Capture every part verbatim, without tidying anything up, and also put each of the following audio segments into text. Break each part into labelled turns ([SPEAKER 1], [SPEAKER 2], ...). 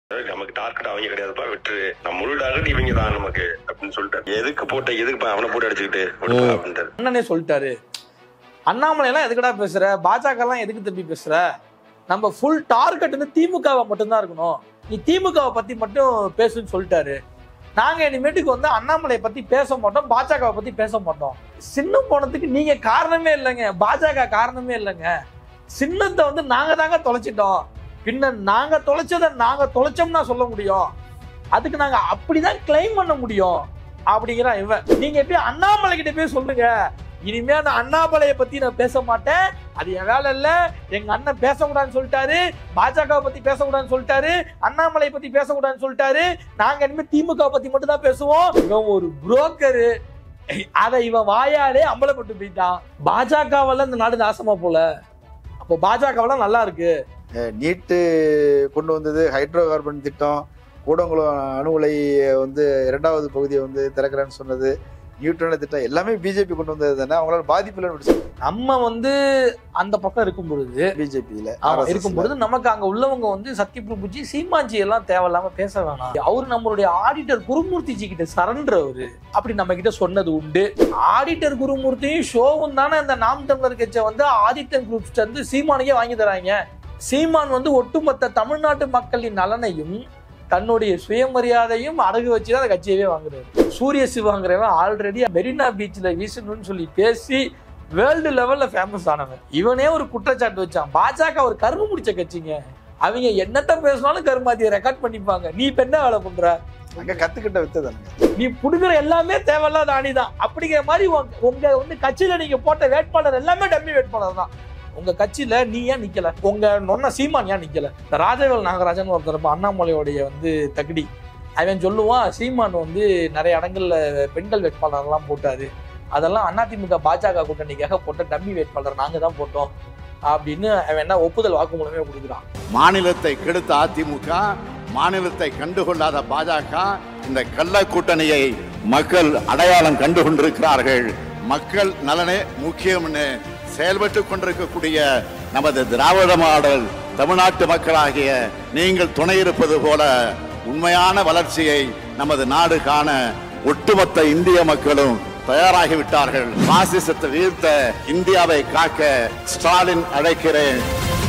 [SPEAKER 1] நமக்கு டார்கெட் அவங்க கிடையாதுப்பா, விட்டு நம்ம முழு டார்கெட் இவங்க தான் நமக்கு அப்படின்னு சொல்லிட்டாரு. எதுக்கு போட்ட எதுக்கு அவனை போட்டு அடிச்சுக்கிட்டு அப்படின்ட்டாரு.
[SPEAKER 2] அண்ணனே சொல்லிட்டாரு, அண்ணாமலை எல்லாம் எதுக்கடா பேசுற, பாஜக எல்லாம் எதுக்கு திரும்பி பேசுற, நம்ம ஃபுல் டார்கெட் வந்து திமுகவை மட்டும்தான் இருக்கணும், நீ திமுகவை பத்தி மட்டும் பேசுன்னு சொல்லிட்டாரு. நாங்க இனிமேட்டுக்கு வந்து அண்ணாமலையை பத்தி பேச மாட்டோம், பாஜகவை பத்தி பேச மாட்டோம். சின்னம் போனதுக்கு நீங்க காரணமே இல்லைங்க, பாஜக காரணமே இல்லைங்க. சின்னத்தை வந்து நாங்க தாங்க தொலைச்சிட்டோம். பின்ன நாங்க தொலைச்சதை நாங்க தொலைச்சோம்னா சொல்ல முடியும், அதுக்கு நாங்க அப்படிதான் கிளைம் பண்ண முடியும் அப்படிங்கிற இவன். நீங்க எப்படி அண்ணாமலை கிட்ட போய் சொல்லுங்க, இனிமே அந்த அண்ணாமலையை பத்தி நான் பேச மாட்டேன், அது என் வேலை இல்ல, எங்க அண்ணன் பேசக்கூடாதுன்னு சொல்லிட்டாரு, பாஜகவை பத்தி பேசக்கூடாதுன்னு சொல்லிட்டாரு, அண்ணாமலை பத்தி பேசக்கூடாதுன்னு சொல்லிட்டாரு, நாங்க இனிமே திமுக பத்தி மட்டும் தான் பேசுவோம். இவன் ஒரு புரோக்கரு, அதை இவன் வாயாலே அம்பலப்பட்டு போயிட்டான். பாஜகவால இந்த நாடு நாசமா போல, அப்போ பாஜகவெல்லாம் நல்லா இருக்கு.
[SPEAKER 3] நீட்டு கொண்டு வந்தது, ஹைட்ரோ கார்பன் திட்டம், கூடங்குளம் அணு உலை வந்து இரண்டாவது பகுதியை வந்து திறக்கிறேன்னு சொன்னது, நியூட்ரன் திட்டம் எல்லாமே பிஜேபி கொண்டு வந்தது தானே. அவங்களால பாதிப்பு இல்லைன்னு
[SPEAKER 2] நம்ம வந்து அந்த பக்கம் இருக்கும் பொழுது,
[SPEAKER 3] பிஜேபியில
[SPEAKER 2] இருக்கும் பொழுது நமக்கு அங்க உள்ளவங்க வந்து சத்யபிரபுஜி சீமாஞ்சி எல்லாம் தேவையில்லாம பேச வேணாம், அவரு நம்மளுடைய ஆடிட்டர் குருமூர்த்திஜி கிட்ட சரண்டர் அப்படி நம்ம கிட்ட சொன்னது உண்டு. ஆடிட்டர் குருமூர்த்தியும் ஷோவும் தானே இந்த நாம் தமிழர் கட்சியை வந்து ஆதித்தன் குரூப்ஸ் வந்து சீமானுக்கே வாங்கி தராங்க. சீமான் வந்து ஒட்டுமொத்த தமிழ்நாட்டு மக்களின் நலனையும் தன்னுடைய சுயமரியாதையும் அடகு வச்சுதான் அந்த கட்சியவே வாங்குறாரு. சூரிய சிவாங்கிறவன் ஆல்ரெடி மெரினா பீச்ல வீசணும்னு சொல்லி பேசி வேர்ல்டு லெவல்ல ஃபேமஸ் ஆனவன். இவனே ஒரு குற்றச்சாட்டு வச்சான், பாஜக ஒரு கரும்பு முடிச்ச கட்சிங்க, அவங்க என்னத்த பேசினாலும் கருமாதியை ரெக்கார்ட் பண்ணிப்பாங்க, நீ இப்ப என்ன வேலை பண்ற,
[SPEAKER 3] அங்க கத்துக்கிட்ட வித்ததாங்க,
[SPEAKER 2] நீ புடுகிற எல்லாமே தேவையில்லாத அணிதான் அப்படிங்கிற மாதிரி உங்க வந்து கட்சியில நீங்க போட்ட வேட்பாளர் எல்லாமே டம்மி வேட்பாளர் தான். உங்க கட்சியில நீ ஏன் நிக்கல, உங்க நொன்ன சீமான் ஏன் நிக்கல? இந்த ராஜவேல் நாகராஜன் ஒருத்தர் அண்ணாமலையோடைய வந்து தகுதி, அவன் சொல்லுவான் சீமான் வந்து நிறைய இடங்கள்ல பெண்கள் வேட்பாளர் எல்லாம் போட்டாரு, அதெல்லாம் அதிமுக பாஜக கூட்டணிக்காக போட்ட டம்மி வேட்பாளர் நாங்க தான் போட்டோம் அப்படின்னு அவன் என்ன ஒப்புதல் வாக்குமூலமே கொடுக்குறான்.
[SPEAKER 4] மாநிலத்தை கெடுத்த அதிமுக, மாநிலத்தை கண்டுகொள்ளாத பாஜக, இந்த கள்ள கூட்டணியை மக்கள் அடையாளம் கண்டு கொண்டிருக்கிறார்கள். மக்கள் நலனே முக்கியம்னு செயல்பட்டு கொண்டிருக்கக்கூடிய நமது திராவிட மாடல் தமிழ்நாட்டு மக்களாகிய நீங்கள் துணை இருப்பது போல உண்மையான வளர்ச்சியை நமது நாடு காண ஒட்டுமொத்த இந்திய மக்களும் தயாராகிவிட்டார்கள். பாசிசத்தை வீழ்த்த இந்தியாவை காக்க ஸ்டாலின் அழைக்கிறேன்.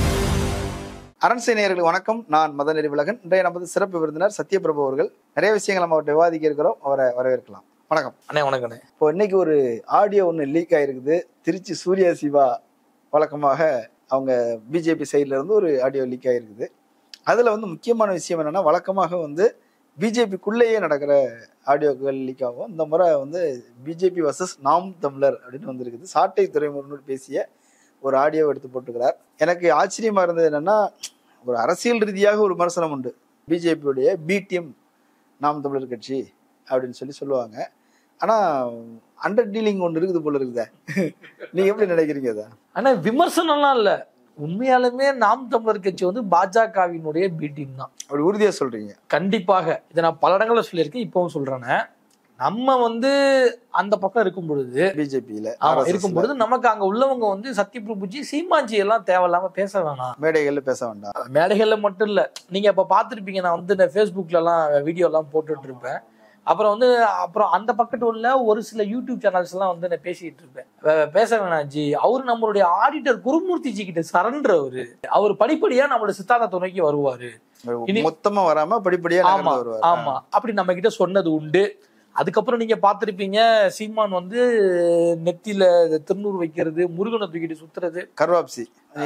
[SPEAKER 3] அரண்சை நேயர்களுக்கு வணக்கம், நான் மதன் அறிவுலகன். இன்றைய நமது சிறப்பு விருந்தினர் சத்யபிரபு அவர்கள். நிறைய விஷயங்கள் நம்ம அவர்கிட்ட விவாதிக்க இருக்கிறோம், அவரை வரவேற்கலாம். வணக்கம்
[SPEAKER 2] அண்ணே. வணக்கம்.
[SPEAKER 3] இப்போ இன்னைக்கு ஒரு ஆடியோ ஒன்று லீக் ஆயிருக்குது. திருச்சி சூர்யா சிவா வழக்கமாக அவங்க பிஜேபி சைட்ல இருந்து ஒரு ஆடியோ லீக் ஆயிருக்குது. அதுல வந்து முக்கியமான விஷயம் என்னன்னா, வழக்கமாக வந்து பிஜேபிக்குள்ளேயே நடக்கிற ஆடியோக்கள் லீக் ஆகும். இந்த முறை வந்து பிஜேபி வர்சஸ் நாம் தமிழர் அப்படின்னு வந்திருக்குது. சாட்டை துறைமுகனோடு பேசிய ஒரு ஆடியோ எடுத்து போட்டுக்கிறார். எனக்கு ஆச்சரியமா இருந்தது என்னன்னா, ஒரு அரசியல் ரீதியாக ஒரு விமர்சனம் உண்டு, பிஜேபியுடைய பி டீம் நாம் தமிழர் கட்சி அப்படின்னு சொல்லி சொல்லுவாங்க. ஆனா அண்டர் டீலிங் ஒன்று இருக்குது போல இருக்குதா, நீங்க எப்படி நினைக்கிறீங்க? அதை
[SPEAKER 2] ஆனா விமர்சனம்லாம் இல்ல, உண்மையாலுமே நாம் தமிழர் கட்சி வந்து பாஜகவினுடைய பி டீம் தான்.
[SPEAKER 3] அப்படி உறுதியா சொல்றீங்க?
[SPEAKER 2] கண்டிப்பாக. இதை நான் பல இடங்கள்ல சொல்லியிருக்கேன், இப்பவும் சொல்றேன். நம்ம வந்து அந்த பக்கம் இருக்கும் பொழுது,
[SPEAKER 3] பிஜேபியில
[SPEAKER 2] இருக்கும் பொழுது நமக்கு அங்க உள்ளவங்க வந்து சத்யபிரபுஜி சீமாஞ்சி எல்லாம் தேவையில்லாம பேச வேணாம்,
[SPEAKER 3] மேடைகள்ல பேச வேண்டாம்.
[SPEAKER 2] மேடைகள்ல மட்டும் இல்ல, நீங்க இப்ப பாத்துருப்பீங்க, நான் வந்து இந்த ஃபேஸ்புக்ல எல்லாம் வீடியோ எல்லாம் போட்டுட்டு இருப்பேன். அப்புறம் வந்து அப்புறம் அந்த பக்கத்து உள்ள ஒரு சில யூடியூப் சேனல்ஸ் எல்லாம் வந்து நான் பேசிட்டு இருப்பேன், பேச வேணாஜி, அவரு நம்மளுடைய ஆடிட்டர் குருமூர்த்திஜி கிட்ட சரண்டர், அவரு அவர் படிப்படியா நம்மளோட சித்தாந்தத்தை நோக்கி வருவாரு,
[SPEAKER 3] மொத்தமா வராம படிப்படியா.
[SPEAKER 2] ஆமா ஆமா அப்படி நம்ம கிட்ட சொன்னது உண்டு. அதுக்கப்புறம் நீங்க பாத்திருப்பீங்க, சீமான் வந்து நெத்தியில திருநூறு வைக்கிறது, முருகனை தூக்கிட்டு சுத்துறது,
[SPEAKER 3] கர்வாப்சி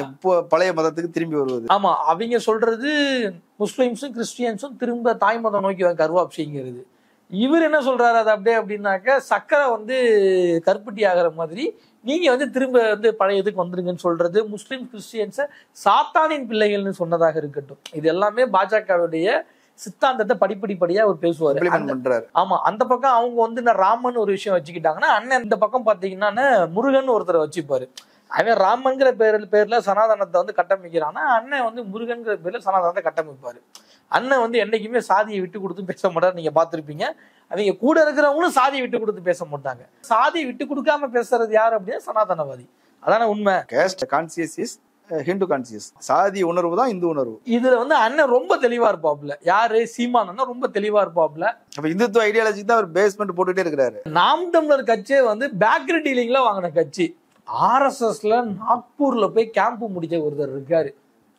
[SPEAKER 3] பழைய மதத்துக்கு திரும்பி வருவது.
[SPEAKER 2] ஆமா, அவங்க சொல்றது முஸ்லிம்ஸும் கிறிஸ்டியன்ஸும் திரும்ப தாய் மதம் நோக்கி கர்வாப்சிங்கிறது. இவர் என்ன சொல்றாரு அது அப்படியே அப்படின்னாக்க, சக்கரை வந்து கருப்பட்டி ஆகிற மாதிரி நீங்க வந்து திரும்ப வந்து பழைய இதுக்கு வந்துருங்கன்னு சொல்றது, முஸ்லிம் கிறிஸ்டியன்ஸை சாத்தானின் பிள்ளைகள்னு சொன்னதாக இருக்கட்டும், இது எல்லாமே பாஜகவுடைய சித்தாந்தத்தை படிப்படிப்படியா அவர் பேசுவாரு. ஆமா, அந்த பக்கம் அவங்க வந்து ராமன் ஒரு விஷயம் வச்சுக்கிட்டாங்கன்னா, அண்ணன் இந்த பக்கம் பாத்தீங்கன்னா முருகன் ஒருத்தரை வச்சுப்பாரு. அவன் ராமன்கிற பேர்ல பேர்ல சனாதனத்தை வந்து கட்டமைக்கிறான்னா, அண்ணன் வந்து முருகன்கிற பேர்ல சனாதனத்தை கட்டமைப்பாரு. அண்ணன் வந்து என்னைக்குமே சாதியை விட்டு கொடுத்து பேச மாட்டாரு. நீங்க பாத்திருப்பீங்க, அவங்க கூட இருக்கிறவங்களும் சாதியை விட்டு கொடுத்து பேச மாட்டாங்க. சாதியை விட்டு கொடுக்காம பேசுறது யாரு அப்படின்னா சனாதனவாதி. அதான உண்மை.
[SPEAKER 3] Caste conscious is Hindu conscious, சாதி உணர்வு தான் இந்து உணர்வு.
[SPEAKER 2] இதுல வந்து அண்ணன் ரொம்ப தெளிவா இருப்பாப்ல. யாரு? சீமான் ரொம்ப தெளிவா இருப்பாப்ல.
[SPEAKER 3] அப்ப இந்துத்துவ ஐடியாலஜி தான் அவர் பேஸ்மெண்ட் போட்டுட்டே இருக்கிறாரு.
[SPEAKER 2] நாம் தமிழர் கட்சியே வந்து பேக்கரி டீலிங்ல வாங்கின கட்சி. ஆர்எஸ்எஸ்ல நாக்பூர்ல போய் கேம்ப் முடிச்ச ஒருத்தர் இருக்காரு.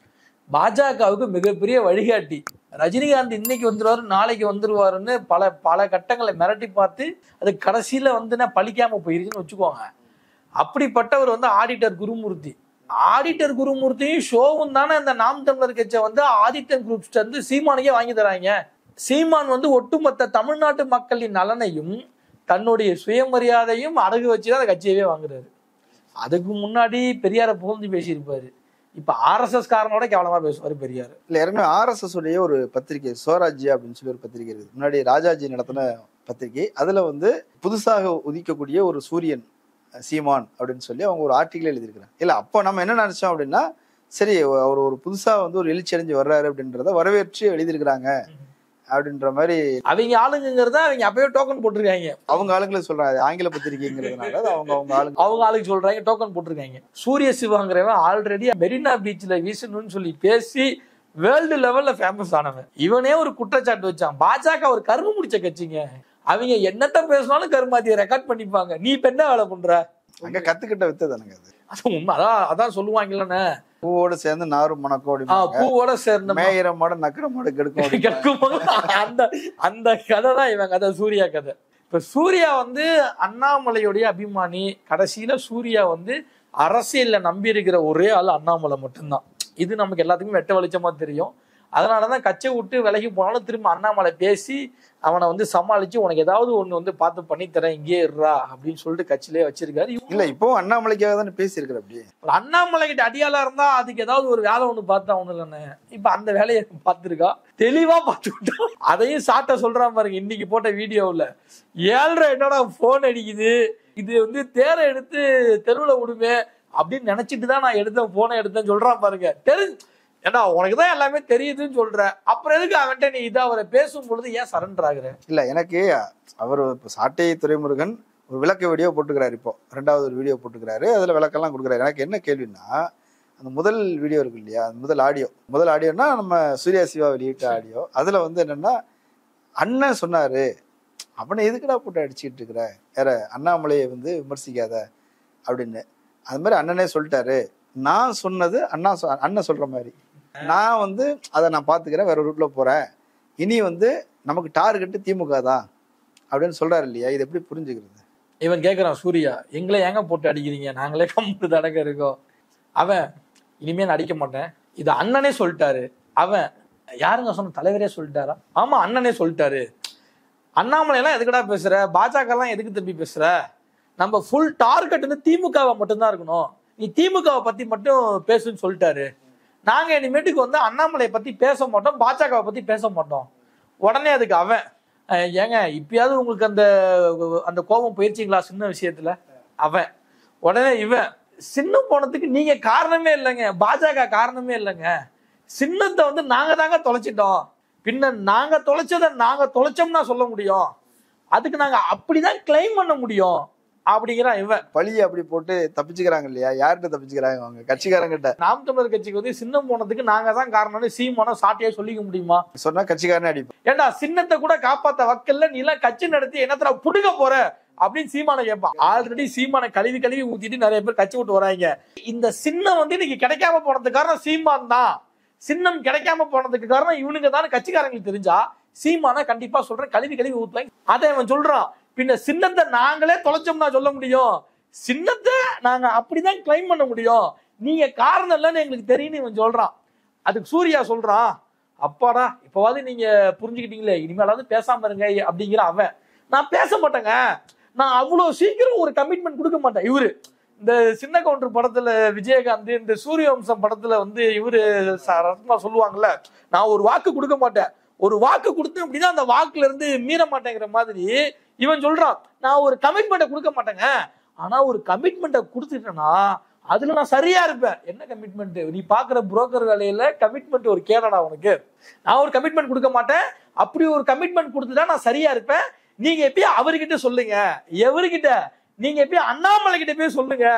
[SPEAKER 2] பாஜகவுக்கு மிகப்பெரிய வழிகாட்டி. ரஜினிகாந்த் இன்னைக்கு வந்துருவாரு நாளைக்கு வந்துருவாருன்னு பல பல கட்டங்களை மிரட்டி பார்த்து அது கடைசியில வந்து பழிக்காம போயிருச்சுன்னு வச்சுக்கோங்க. அப்படிப்பட்டவர் வந்து ஆடிட்டர் குருமூர்த்தி. ஆடிட்டர் குருமூர்த்தியும் ஷோவும் தானே அந்த நாம் தமிழர் கட்சியை வந்து ஆதித்தன் குரூப்ஸ் வந்து சீமானுக்கே வாங்கி தராங்க. சீமான் வந்து ஒட்டுமொத்த தமிழ்நாட்டு மக்களின் நலனையும் தன்னுடைய சுயமரியாதையும் அடகு வச்சுதான் அந்த கட்சியவே வாங்குறாரு. அதுக்கு முன்னாடி பெரியாரை புகழ்ந்து பேசியிருப்பாரு. இப்ப ஆர்எஸ்எஸ் காரனோட கேவலமா பேசுவாரு பெரியார்.
[SPEAKER 3] இல்ல ஏற்கனவே ஆர்எஸ்எஸ் உடைய ஒரு பத்திரிகை ஸ்வராஜ்யா அப்படின்னு சொல்லி ஒரு பத்திரிகை இருக்குது. முன்னாடி ராஜாஜி நடத்தின பத்திரிகை. அதுல வந்து புதுசாக உதிக்கக்கூடிய ஒரு சூரியன் சீமான் அப்படின்னு சொல்லி அவங்க ஒரு ஆர்டிகிள் எழுதியிருக்கிறாங்க. இல்ல அப்போ நம்ம என்ன நினைச்சோம் அப்படின்னா, சரி அவர் ஒரு புதுசா வந்து ஒரு எழுச்சி அடைஞ்சு வர்றாரு அப்படின்றத வரவேற்று எழுதியிருக்கிறாங்க அப்படின்ற மாதிரி.
[SPEAKER 2] அவங்க ஆளுங்கிறத அவங்க அப்பவே டோக்கன் போட்டிருக்காங்க.
[SPEAKER 3] அவங்க ஆளுங்களுக்கு சொல்றாங்க, ஆங்கில பத்திரிகைங்கிறதுனால அவங்க அவங்க ஆளுங்க
[SPEAKER 2] அவங்க ஆளுக்கு சொல்றாங்க டோக்கன் போட்டிருக்காங்க. சூரிய சிவாங்கிறவன் ஆல்ரெடி மெரினா பீச்ல வீசணும்னு சொல்லி பேசி வேர்ல்டு லெவல்ல ஃபேமஸ் ஆனவன். இவனே ஒரு குற்றச்சாட்டு வச்சான், பாஜக ஒரு கரும்பு முடிச்ச கட்சிங்க, அவங்க என்னத்த பேசினாலும் கருமாத்திய ரெக்கார்ட் பண்ணிப்பாங்க, நீ இப்ப என்ன வேலை பண்ற?
[SPEAKER 3] அங்க கத்துக்கிட்ட வித்ததானுங்க அது.
[SPEAKER 2] அது உண்மை. அதான் அதான் சொல்லுவாங்கல்லண்ணே,
[SPEAKER 3] பூவோட சேர்ந்து நாரும் மணக்கும்,
[SPEAKER 2] பூவோட சேர்ந்த
[SPEAKER 3] மேயிற மாடு நக்கிற மாடு கெடுக்கும்
[SPEAKER 2] கெடுக்கும். அந்த அந்த கதை தான் இவன் கதை, சூர்யா கதை. இப்ப சூர்யா வந்து அண்ணாமலையுடைய அபிமானி. கடைசியில சூர்யா வந்து அரசியல்ல நம்பி இருக்கிற ஒரே ஆள் அண்ணாமலை மட்டும்தான். இது நமக்கு எல்லாத்துக்குமே வெட்ட வெளிச்சமா தெரியும். அதனாலதான் கட்சியை விட்டு விலகி போனாலும் திரும்ப அண்ணாமலை பேசி அவனை வந்து சமாளிச்சு உனக்கு ஏதாவது ஒண்ணு வந்து பார்த்து பண்ணி தரேன் இங்கே இருறா அப்படின்னு சொல்லிட்டு கட்சியிலே வச்சிருக்காரு.
[SPEAKER 3] இல்ல இப்போ அண்ணாமலைக்காக தானே பேசியிருக்கிற. அப்படியே
[SPEAKER 2] அண்ணாமலை கிட்ட அடியாளா இருந்தா அதுக்கு ஏதாவது ஒரு வேலை ஒண்ணு பார்த்தா ஒண்ணு இல்லைன்னு இப்ப அந்த வேலையை பார்த்திருக்கா, தெளிவா பார்த்துக்கிட்டோம். அதையும் சாட்ட சொல்றான் பாருங்க இன்னைக்கு போட்ட வீடியோவில். ஏழ்ரை என்னோட போன் அடிக்குது, இது வந்து தேரை எடுத்து தெருவுல விடுமே அப்படின்னு நினைச்சிட்டு தான் நான் எடுத்தேன் போனை எடுத்தேன் சொல்றான் பாருங்க. தெரிஞ்சு ஏன்னா உனக்குதான் எல்லாமே தெரியுதுன்னு சொல்ற, அப்புறம் எதுக்கு அவன்கிட்ட நீ இதை அவரை பேசும் பொழுது ஏன் சரண்டர் ஆகுற?
[SPEAKER 3] இல்ல எனக்கு அவர் இப்போ சாட்டை துரைமுருகன் ஒரு விளக்க வீடியோ போட்டுக்கிறாரு. இப்போ ரெண்டாவது ஒரு வீடியோ போட்டுக்கிறாரு, அதுல விளக்கெல்லாம் கொடுக்குறாரு. எனக்கு என்ன கேள்வின்னா, அந்த முதல் வீடியோ இருக்கு இல்லையா, முதல் ஆடியோ முதல் ஆடியோன்னா நம்ம சூர்யா சிவா வெளியிட்ட ஆடியோ. அதுல வந்து என்னன்னா, அண்ணன் சொன்னாரு அவனை எதுக்குடா போட்டு அடிச்சுக்கிட்டு இருக்கிற, வேற அண்ணாமலையை வந்து விமர்சிக்காத அப்படின்னு. அது மாதிரி அண்ணனே சொல்லிட்டாரு, நான் சொன்னது அண்ணா அண்ணன் சொல்ற மாதிரி, நான் வந்து அதை நான் பாத்துக்கிறேன், வேற ரூட்ல போறேன், இனி வந்து நமக்கு டார்கெட் திமுக தான் அப்படின்னு சொல்றாரு இல்லையா. இது எப்படி புரிஞ்சுக்கிறது?
[SPEAKER 2] இவன் கேட்கறான் சூர்யா, எங்களை ஏங்க போட்டு அடிக்கிறீங்க, நாங்களே கம்பு தடக்க இருக்கோம். அவன் இனிமே நான் அடிக்க மாட்டேன், இது அண்ணனே சொல்லிட்டாரு. அவன் யாருங்க சொன்ன, தலைவரே சொல்லிட்டாரா? ஆமா அண்ணனே சொல்லிட்டாரு. அண்ணாமலை எல்லாம் எதுக்கடா பேசுற, பாஜக எல்லாம் எதுக்கு தம்பி பேசுற, நம்ம ஃபுல் டார்கெட் வந்து திமுகவை மட்டும்தான் இருக்கணும், நீ திமுகவை பத்தி மட்டும் பேசுன்னு சொல்லிட்டாரு. நாங்க இனிமேட்டுக்கு வந்து அண்ணாமலையை பத்தி பேச மாட்டோம், பாஜகவை பத்தி பேச மாட்டோம். உடனே அதுக்கு அவன், ஏங்க இப்பயாவது உங்களுக்கு அந்த அந்த கோபம் போயிடுச்சிங்களா சின்ன விஷயத்துல? அவன் உடனே இவன், சின்னம் போனதுக்கு நீங்க காரணமே இல்லைங்க, பாஜக காரணமே இல்லைங்க, சின்னத்தை வந்து நாங்க தாங்க தொலைச்சிட்டோம், பின்ன நாங்க தொலைச்சதை நாங்க தொலைச்சோம்னா சொல்ல முடியும், அதுக்கு நாங்க அப்படிதான் கிளைம் பண்ண முடியும் அப்படிங்கிறான் இவன்.
[SPEAKER 3] பழியை அப்படி போட்டு தப்பிச்சுக்கிறாங்க இல்லையா. யார்கிட்ட தப்பிச்சுக்கிறாங்க? அவங்க கட்சிக்காரங்கிட்ட.
[SPEAKER 2] நாம் தமிழர் கட்சிக்கு வந்து சின்னம் போனதுக்கு நாங்க தான் காரணம்னு சீமான சாட்டியா சொல்லிக்க முடியுமா?
[SPEAKER 3] சொன்னா கட்சிக்காரனே அடிப்போம்.
[SPEAKER 2] ஏண்டா சின்னத்தை கூட காப்பாத்த வக்கல்ல நீ எல்லாம் கட்சி நடத்தி என்னத்துல புடுங்க போற அப்படின்னு சீமான கேட்பான். ஆல்ரெடி சீமான கழுவி கழுவி ஊத்திட்டு நிறைய பேர் கட்சி விட்டு வராங்க. இந்த சின்னம் வந்து இன்னைக்கு கிடைக்காம போனதுக்கு காரணம் சீமான் தான், சின்னம் கிடைக்காம போனதுக்கு காரணம் இவனுங்க தான் கட்சிக்காரங்களுக்கு தெரிஞ்சா சீமான கண்டிப்பா சொல்றேன் கழுவி கழுவி ஊத்துவாங்க. அதை அவன் சொல்றான். பின்ன சின்னத்தை நாங்களே தொலைச்சோம்னா சொல்ல முடியும், சின்னத்தை நாங்க அப்படிதான் கிளைம் பண்ண முடியும், நீங்க காரணம் இல்லைன்னு எங்களுக்கு தெரியும் இவன் சொல்றான். அதுக்கு சூர்யா சொல்றான், அப்பாடா இப்பவாது நீங்க புரிஞ்சுக்கிட்டீங்களே, இனிமேலாவது பேசாம இருங்க அப்படிங்கிற அவன். நான் பேச மாட்டேங்க, நான் அவ்வளவு சீக்கிரம் ஒரு கமிட்மெண்ட் கொடுக்க மாட்டேன். இவரு இந்த சின்ன கவுண்டர் படத்துல விஜயகாந்த், இந்த சூரியவம்சம் படத்துல வந்து இவரு ரத்னா சொல்லுவாங்கல்ல, நான் ஒரு வாக்கு கொடுக்க மாட்டேன், ஒரு வாக்கு கொடுத்தேன் அப்படின்னா அந்த வாக்குல இருந்து மீற மாட்டேங்கிற மாதிரி இவன் சொல்றான். நான் ஒரு கமிட்மெண்ட்டை கொடுக்க மாட்டேங்க, ஆனா ஒரு கமிட்மெண்ட்டை கொடுத்துட்டேன்னா அதுல நான் சரியா இருப்பேன். என்ன கமிட்மெண்ட்? நீ பாக்குற புரோக்கர் வேலையில கமிட்மெண்ட் ஒரு கேடடா உனக்கு. நான் ஒரு கமிட்மெண்ட் கொடுக்க மாட்டேன், அப்படி ஒரு கமிட்மெண்ட் கொடுத்துட்டா நான் சரியா இருப்பேன். நீங்க எப்பயும் அவர்கிட்ட சொல்லுங்க, எவர்கிட்ட? நீங்க எப்பயும் அண்ணாமலை கிட்ட போய் சொல்லுங்க,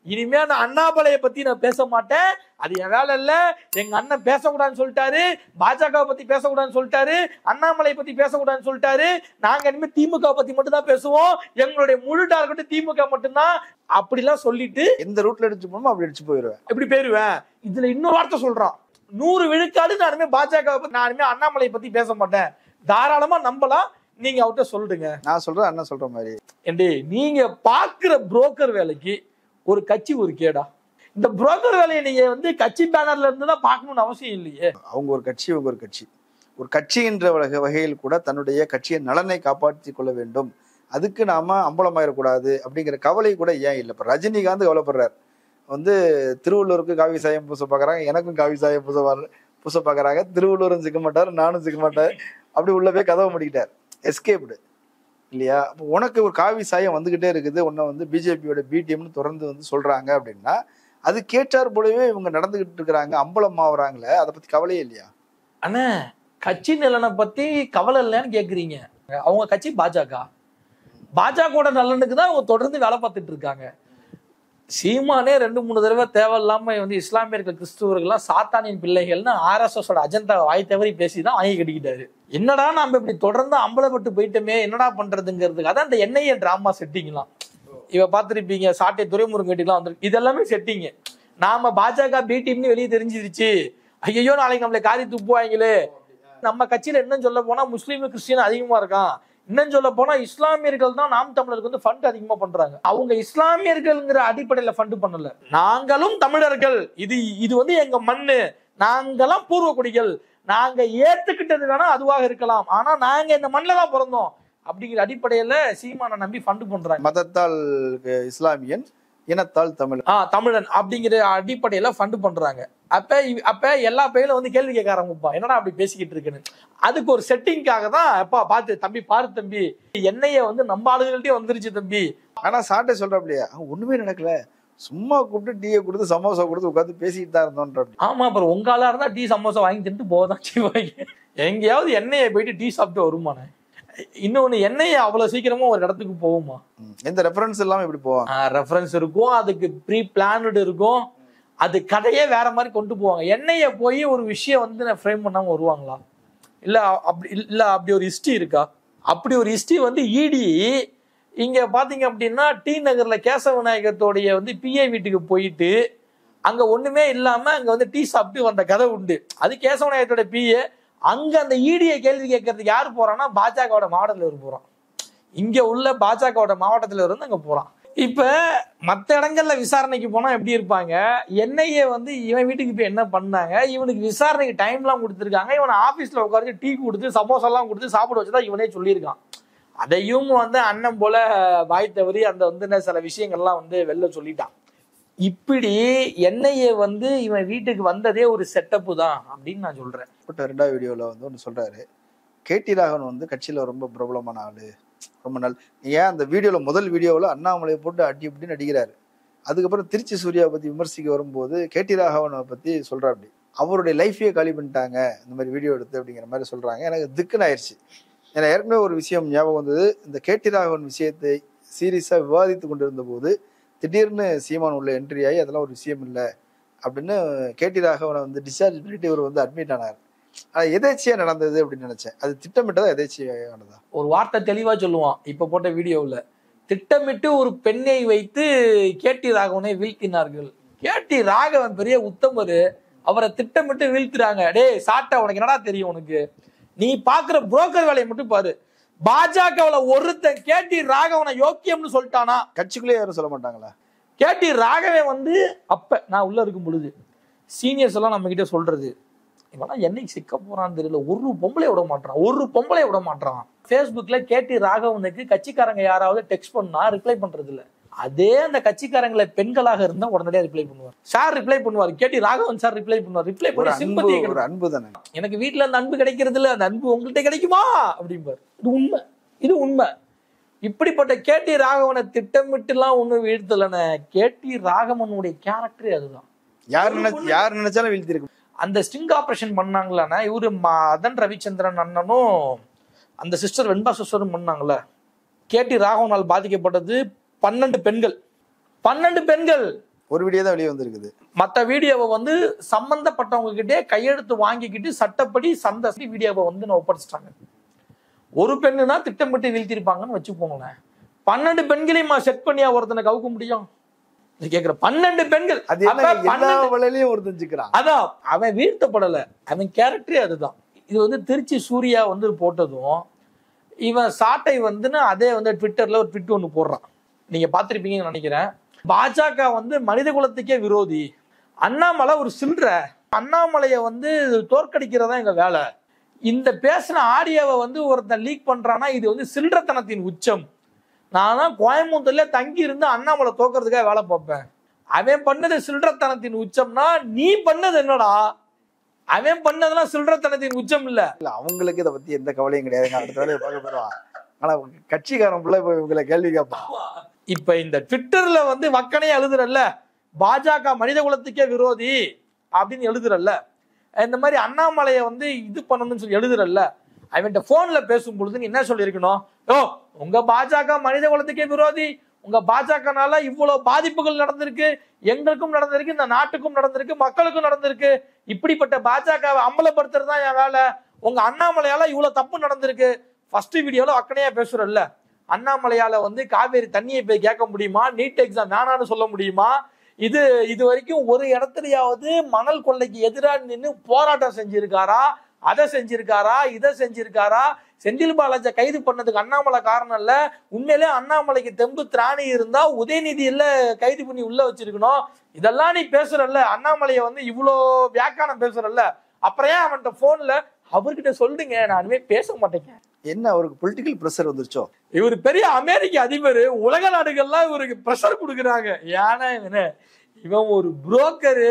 [SPEAKER 2] இனிமே நான் அண்ணாமலையை பத்தி நான் பேச மாட்டேன், அது என் வேலை இல்ல. எங்க அண்ணன் பேசக்கூடாதுன்னு சொல்லிட்டாரு, பாஜக பத்தி பேசக்கூடாதுன்னு சொல்லிட்டாரு, அண்ணாமலையை பத்தி பேசக்கூடாதுன்னு சொல்லிட்டாரு. நாங்க இனிமே திமுக பத்தி மட்டும் தான் பேசுவோம், எங்களுடைய முழு டார்கெட் திமுக மட்டும்தான் அப்படிலாம் சொல்லிட்டு
[SPEAKER 3] எந்த ரூட்ல அடிச்சு போகணுமோ அப்படி அடிச்சு போயிடுவேன்.
[SPEAKER 2] எப்படி போயிருவேன். இதுல இன்னொரு வார்த்தை சொல்றான், நூறு விழுக்காடு நானுமே பாஜக பத்தி நானுமே அண்ணாமலையை பத்தி பேச மாட்டேன், தாராளமா நம்பலாம், நீங்க அவர்கிட்ட சொல்லுங்க.
[SPEAKER 3] நான் சொல்றேன் அண்ணா சொல்ற மாதிரி.
[SPEAKER 2] ஏண்டி நீங்க பாக்குற புரோக்கர் வேலைக்கு ஒரு கட்சி ஒரு கேடா? இந்த புரோக்கர் வேலையை நீங்க வந்து கட்சி பேனர்ல இருந்து தான் பார்க்கணும்னு அவசியம் இல்லையே.
[SPEAKER 3] அவங்க ஒரு கட்சி, அவங்க ஒரு கட்சி. ஒரு கட்சி என்ற வகை வகையில் கூட தன்னுடைய கட்சியின் நலனை காப்பாற்றி கொள்ள வேண்டும், அதுக்கு நாம அம்பலமாயிடக்கூடாது அப்படிங்கிற கவலை கூட ஏன் இல்லை? இப்போ ரஜினிகாந்த் கவலைப்படுறாரு, வந்து திருவள்ளூருக்கு காவி சாயம் பூச பார்க்குறாங்க, எனக்கும் காவி சாயம் பூச பூச பார்க்குறாங்க, திருவள்ளூரும் சிக்க மாட்டார், நானும் சிக்க மாட்டேன், அப்படி உள்ள போய் கதவை முடிக்கிட்டார், எஸ்கேப்டு இல்லையா? அப்போ உனக்கு ஒரு காவி சாயம் வந்துகிட்டே இருக்குது, உன்னை வந்து பிஜேபியோட பிடிஎம்னு தொடர்ந்து வந்து சொல்றாங்க அப்படின்னா அது கேட்டார் போலவே இவங்க நடந்துகிட்டு இருக்கிறாங்க, அம்பலம் ஆகுறாங்களே, அதை பத்தி கவலையே இல்லையா?
[SPEAKER 2] அண்ணா கட்சி நலனை பத்தி கவலை இல்லைன்னு கேக்குறீங்க. அவங்க கட்சி பாஜக, பாஜகவோட நலனுக்கு தான் அவங்க தொடர்ந்து வேலை பார்த்துட்டு இருக்காங்க. சீமானே ரெண்டு மூணு தடவை தேவையில்லாம வந்து இஸ்லாமியர்கள் கிறிஸ்துவர்கள்லாம் சாத்தானின் பிள்ளைகள்னு ஆர்எஸ்எஸ் அஜெண்டா வாய் தவறி பேசிதான் வாங்கி கட்டிக்கிட்டாரு. என்னடா நம்ம இப்படி தொடர்ந்து அம்பலப்பட்டு போயிட்டோமே, என்னடா பண்றதுங்கிறதுக்கு அதான் இந்த என்ஐஏ டிராமா செட்டிங்லாம். இவ பார்த்துருப்பீங்க, சாட்டை துறைமுருகன் கட்டிலாம் வந்துருக்கு, இதெல்லாமே செட்டிங்கு. நாம பாஜக பி டீம்னு வெளியே தெரிஞ்சிருச்சு, ஐயோ நாளைக்கு நம்மளை காரி துப்புவாங்களே. நம்ம கட்சியில என்னன்னு சொல்ல போனா முஸ்லீம் கிறிஸ்டியன் அதிகமா இருக்கான், இன்னும் சொல்ல போனா இஸ்லாமியர்கள் தான் நாம் தமிழருக்கு வந்து ஃபண்ட் அதிகமா பண்றாங்க. அவங்க இஸ்லாமியர்கள்ங்கிற அடிப்படையில ஃபண்ட் பண்ணல, நாங்களும் தமிழர்கள், இது இது வந்து எங்க மண்ணு, நாங்கெல்லாம் பூர்வ குடிகள், நாங்க ஏத்துக்கிட்டது வேணா அதுவாக இருக்கலாம், ஆனா நாங்க இந்த மண்ணில தான் பிறந்தோம் அப்படிங்கிற அடிப்படையில சீமானை நம்பி ஃபண்ட் பண்றாங்க.
[SPEAKER 3] மதத்தால் இஸ்லாமியன், இனத்தால் தமிழ்
[SPEAKER 2] ஆஹ் தமிழன் அப்படிங்கிற அடிப்படையில ஃபண்ட் பண்றாங்க. அப்ப அப்ப எல்லா பையிலும் வந்து கேள்வி கேட்க ஆரம்பிப்பான், என்னடா அப்படி பேசிக்கிட்டு இருக்குன்னு. அதுக்கு ஒரு செட்டிங்காக தான் எப்பா பார்த்து தம்பி பாரு தம்பி, என்னைய வந்து நம்ம ஆளுகள்ட்டே வந்துருச்சு தம்பி.
[SPEAKER 3] ஆனா சாட்டை சொல்றாப்லையா, ஒண்ணுமே நடக்கல, சும்மா கூப்பிட்டு டீயை கொடுத்து சமோசா கொடுத்து உட்காந்து பேசிட்டு தான் இருந்தோன்ற.
[SPEAKER 2] ஆமா, அப்புறம் உங்க ஆளா இருந்தா டீ சமோசா வாங்கி தின்ட்டு போதான் செய்வாங்க. எங்கேயாவது எண்ணெயை போயிட்டு டீ சாப்பிட்டு வருமானே. இன்னொன்னு, எண்ணெயை அவ்வளவு சீக்கிரமா ஒரு இடத்துக்கு போகுமா?
[SPEAKER 3] எந்த ரெஃபரன்ஸ் இல்லாம இப்படி போவாங்க.
[SPEAKER 2] ரெஃபரன்ஸ் இருக்கும், அதுக்கு ப்ரீ பிளான்டு இருக்கும், அது கதையே வேற மாதிரி கொண்டு போவாங்க. எண்ணெயை போய் ஒரு விஷயம் வந்து ஃப்ரேம் பண்ணாம வருவாங்களா? இல்ல அப்படி இல்ல அப்படி ஒரு ஹிஸ்டரி இருக்கா? அப்படி ஒரு ஹிஸ்டரி வந்து இடி இங்க பாத்தீங்க அப்படின்னா டி நகர்ல கேசவ விநாயகத்தோடைய வந்து பிஏ வீட்டுக்கு போயிட்டு அங்க ஒண்ணுமே இல்லாம அங்க வந்து டீ சாப்பிட்டு வந்த கதை உண்டு. அது கேசவ விநாயகத்தோட பிஏ. அங்க அந்த ஈடியை கேள்வி கேட்கறதுக்கு யாரு போறான்னா பாஜகவோட மாவட்டத்துல இருந்து போறான். இங்க உள்ள பாஜகவோட மாவட்டத்துல இருந்து அங்க போறான். இப்ப மற்ற இடங்கள்ல விசாரணைக்கு போனா எப்படி இருப்பாங்க, என்ஐஏ வந்து இவன் வீட்டுக்கு போய் என்ன பண்ணாங்க, இவனுக்கு விசாரணைக்கு டைம் எல்லாம் கொடுத்துருக்காங்க, இவனை ஆபீஸ்ல உட்காந்து டீ கொடுத்து சமோசா எல்லாம் கொடுத்து சாப்பிட வச்சுதான் இவனே சொல்லியிருக்கான். அதையும் வந்து அண்ணன் போல வாய் தவறி அந்த வந்து சில விஷயங்கள்லாம் வந்து வெளில சொல்லிட்டான். இப்படி என்ஐஏ வந்து இவன் வீட்டுக்கு வந்ததே ஒரு செட்டப்பு தான் அப்படின்னு நான் சொல்றேன்.
[SPEAKER 3] ரெண்டாவது வீடியோல வந்து ஒன்று சொல்றாரு, கேடி ராகவன் வந்து கட்சியில ரொம்ப பிரபலமான ஆளு, ரொம்ப நாள். ஏன் அந்த வீடியோல முதல் வீடியோவில் அண்ணாமலையை போட்டு அடி அப்படின்னு அடிக்கிறாரு. அதுக்கப்புறம் திருச்சி சூர்யாவை பத்தி விமர்சிக்க வரும்போது கேடி ராகவனை பத்தி சொல்றா, அப்படி அவருடைய லைஃபையே காலி பண்ணிட்டாங்க இந்த மாதிரி வீடியோ எடுத்து அப்படிங்கிற மாதிரி சொல்றாங்க. எனக்கு திக்குன்னு ஆயிடுச்சு. ஏன்னா ஏற்கனவே ஒரு விஷயம் ஞாபகம் வந்தது, இந்த கேடி ராகவன் விஷயத்தை சீரியஸா விவாதித்து கொண்டிருந்த போது திடீர்னு சீமான் உள்ள என்ட்ரி ஆகி அதெல்லாம் ஒரு விஷயம் இல்லை அப்படின்னு கேடி ராகவனை வந்து டிஸ்சார்ஜ் பண்ணிட்டு இவர் வந்து அட்மிட் ஆனார். ஆனா எதேச்சியா நடந்தது அப்படின்னு நினைச்சேன். அது திட்டமிட்டதா எதேச்சியானதா?
[SPEAKER 2] ஒரு வார்த்தை தெளிவா சொல்லுவான் இப்ப போட்ட வீடியோவில், திட்டமிட்டு ஒரு பெண்ணை வைத்து கேடி ராகவனை வீழ்த்தினார்கள். கேடி ராகவன் பெரிய உத்தமரு, அவரை திட்டமிட்டு வீழ்த்துறாங்க. டே சாட்டை, உனக்கு என்னடா தெரியும்? உனக்கு நீ பாக்குற புரோக்கர் வேலையை மட்டும் பாரு. பாஜகவுல ஒருத்தன் கேடி ராகவனை யோக்கியம்னு சொல்லிட்டானா?
[SPEAKER 3] கட்சிக்குள்ளே யாரும் சொல்ல மாட்டாங்களா?
[SPEAKER 2] கேடி ராகவன் வந்து அப்ப நான் உள்ள இருக்கும் பொழுது சீனியர்ஸ் எல்லாம் நம்ம கிட்ட சொல்றது, இவனா என்னைக்கு சிக்க போறான்னு தெரியல, ஒரு பொம்பளை விட மாட்டான், ஒரு பொம்பளை விட மாட்டான். ஃபேஸ்புக்ல கேடி ராகவனுக்கு கட்சிக்காரங்க யாராவது டெக்ஸ்ட் பண்ணா ரிப்ளை பண்றது இல்ல. அதே அந்த கட்சிக்காரங்களை பெண்களாக இருந்தா உடனடியாக ரிப்ளை பண்ணுவார். சார் ரிப்ளை பண்ணுவார், கேடி ராகவன் சார் ரிப்ளை பண்ணுவார். ரிப்ளை பண்ணி சிம்பத்தி,
[SPEAKER 3] ஒரு அன்பு தானே.
[SPEAKER 2] எனக்கு வீட்டுல அந்த அன்பு கிடைக்கிறது இல்ல, அந்த அன்பு உங்கள்கிட்ட கிடைக்குமா அப்படிம்பார். இது உண்மை, இது உண்மை. இப்படிப்பட்ட கேடி ராகவனை திட்டமிட்டு எல்லாம் ஒண்ணும் வீழ்த்தலன. கேடி ராகவனுடைய கேரக்டரே அதுதான்.
[SPEAKER 3] யார் நினைச்சு யார் நினைச்சாலும் வீழ்த்திருக்கு.
[SPEAKER 2] அந்த ஸ்டிங் ஆபரேஷன் பண்ணாங்களான்னா இவரு மதன் ரவிச்சந்திரன் அண்ணனும் அந்த சிஸ்டர் வெண்பா சிஸ்டரும் பண்ணாங்கல்ல. கேடி ராகவனால் பாதிக்கப்பட்டது பன்னெண்டு பெண்கள். பன்னெண்டு பெண்கள்
[SPEAKER 3] ஒரு வீடியோ தான் வெளியே வந்திருக்குது.
[SPEAKER 2] மற்ற வீடியோவை வந்து சம்பந்தப்பட்டவங்க கிட்டே கையெழுத்து வாங்கிக்கிட்டு சட்டப்படி சந்த வீடியோவை வந்து நான் ஒப்படைச்சிட்டாங்க. ஒரு பெண்ணுனா திட்டமிட்டு வீழ்த்திருப்பாங்கன்னு வச்சுப்போங்களேன். பன்னெண்டு பெண்களையும் செட் பண்ணியா ஒருத்தனை கவுக்க முடியும்? கேக்குற பன்னெண்டு பெண்கள் அதான் அவன் வீழ்த்தப்படல, அவன் கேரக்டரே அதுதான். இது வந்து திருச்சி சூர்யா வந்து போட்டதும் இவன் சாட்டை வந்துன்னு அதே வந்து ட்விட்டர்ல ஒரு ட்விட் ஒன்று போடுறான், நீங்க பாத்திருப்பீங்கன்னு நினைக்கிறேன். பாஜக வந்து மனித குலத்துக்கே விரோதி, அண்ணாமலை ஒரு சில்ற, அண்ணாமலையை வந்து தோற்கடிக்கிறதா எங்க வேலை. இந்த பேசின ஆடியோவை வந்து ஒருத்தன் லீக் பண்றான்னா இது வந்து சில்றத்தனத்தின் உச்சம். நான் தான் கோயம்புத்தூர்ல தங்கி இருந்து அண்ணாமலை தோக்கிறதுக்காக வேலை பார்ப்பேன். அவன் பண்ணது சில்றத்தனத்தின் உச்சம்னா நீ பண்ணது என்னடா? அவன் பண்ணதெல்லாம் சில்றத்தனத்தின் உச்சம் இல்ல.
[SPEAKER 3] இல்ல அவங்களுக்கு இதை பத்தி எந்த கவலையும் கிடையாதுங்க, அடுத்த வேலையை பார்க்க போயிடுவான். ஆனா கட்சிக்காரன் பிள்ளை இப்ப இவங்களை கேள்வி கேட்பான்.
[SPEAKER 2] இப்ப இந்த ட்விட்டர்ல வந்து வக்கனையே எழுதுறல்ல, பாஜக மனித குலத்துக்கே விரோதி அப்படின்னு எழுதுறல்ல, இந்த மாதிரி அண்ணாமலையை வந்து இது பண்ணணும்னு சொல்லி எழுதுறல்ல, அவன்கிட்ட போன்ல பேசும் பொழுது நீ என்ன சொல்லியிருக்கணும்? ஓ உங்க பாஜக மனித குலத்துக்கே விரோதி, உங்க பாஜகனால இவ்வளவு பாதிப்புகள் நடந்திருக்கு, எங்களுக்கும் நடந்திருக்கு, இந்த நாட்டுக்கும் நடந்திருக்கு, மக்களுக்கும் நடந்திருக்கு. இப்படிப்பட்ட பாஜகவை அம்பலப்படுத்துறது தான் என் வேலை. உங்க அண்ணாமலையால இவ்வளவு தப்பு நடந்திருக்கு. ஃபர்ஸ்ட் வீடியோல அக்கனையா பேசுறல்ல, அண்ணாமலையால வந்து காவேரி தண்ணியை போய் கேட்க முடியுமா? நீட் எக்ஸாம் வேணான்னு சொல்ல முடியுமா? இது இது வரைக்கும் ஒரு இடத்துலயாவது மணல் கொள்ளைக்கு எதிராக நின்று போராட்டம் செஞ்சிருக்காரா? அதை செஞ்சிருக்காரா? இதை செஞ்சிருக்காரா? செந்தில் பாலாஜியை கைது பண்ணதுக்கு அண்ணாமலை காரணம் இல்ல. உண்மையிலே அண்ணாமலைக்கு தெம்பு திராணி இருந்தா உதயநிதியில கைது பண்ணி உள்ள வச்சிருக்கணும். இதெல்லாம் நீ பேசுறல்ல, அண்ணாமலையை வந்து இவ்வளோ வியாக்கானம் பேசுறல்ல, அப்புறம் ஏன் அவன்கிட்ட போன்ல அவர்கிட்ட சொல்லுங்க நானுமே பேச மாட்டேங்க? என்ன அவருக்கு பொலிட்டிக்கல் பிரஷர் வந்துருச்சோ? இவர் பெரிய அமெரிக்க அதிபர், உலக நாடுகள்லாம் இவருக்கு பிரஷர் கொடுக்குறாங்க. ஏன்னா இவனு இவன் ஒரு புரோக்கரு,